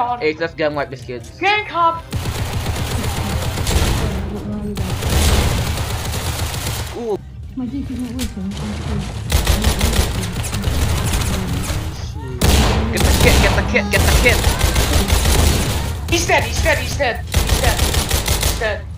god. Hey, let's get him like biscuits. Gang cop. Ooh. Get the kit, get the kit, get the kit. He's dead, he's dead, he's dead. He's dead. He's dead.